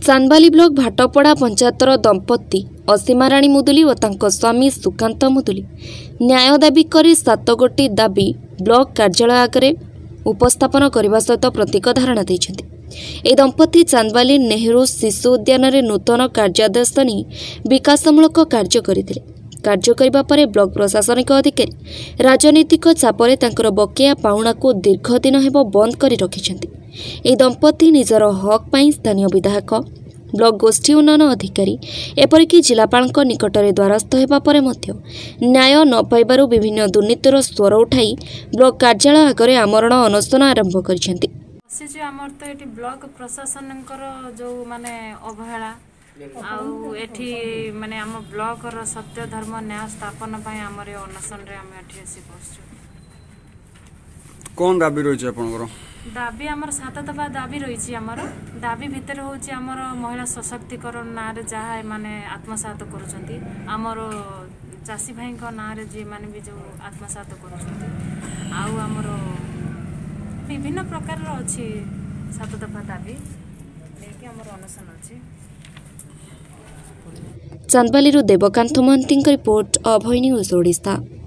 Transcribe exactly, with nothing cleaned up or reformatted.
Chandbali block भाटपड़ा पंचायतर दंपति असीमाराणी मुदुली और तांको स्वामी सुकांत मुदुली न्याय दाबी करी सात गोटी दाबी ब्लॉक कार्यालय आगे उपस्थापन करने सहित प्रतीक धारणा देइछन्ति। ए दंपति चांदबाली नेहरू शिशु उद्यान रे नूतन कार्यादेश नहीं विकासमूलक कार्य करथिले। कार्य करिबा परे ब्लॉक प्रशासनिक अधिकारी राजनीतिक चापरे तांकर बकेया पाउणा को दीर्घ दिन हेबो बंद करी रखिछन्ति। ए दंपति निजर हक पाई स्थानीय विधायक ब्लॉक गोष्ठी उन्नयन अधिकारी एपरिक जिलापाल निकट में द्वारस्थ होगा पर न्याय न पाइबारु विभिन्न दुर्नीतिर स्वर उठाई ब्लॉक कार्यालय आगे आमरण अनशन आरंभ कर ब्लॉक प्रशासन जो माने अवहेला आउ एठी माने आम ब्लॉक रो सत्य धर्म न्याय स्थापन पय हमर अनशन रे हम एठी आसी पहुंचू। कोन दाबी रही आपनकर? दाबी आमर सात दफा दाबी रही आमर दाबी भितर होची आमर महिला सशक्तिकरण ना रे जहा माने आत्मसात करूछंती आमर चासी भाई को ना रे जे माने भी जो आत्मसात करूछंती आउ आमर विभिन्न प्रकार रो अछि सात दफा दाबी लेके आमर अनशन अछि। Chandbali Devakant Mahanti report Abhay news Odisha.